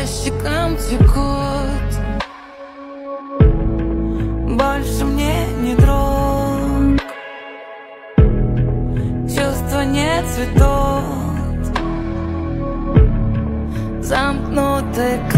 щекам текут. Больше мне не друг, чувства не цветут, замкнутый круг.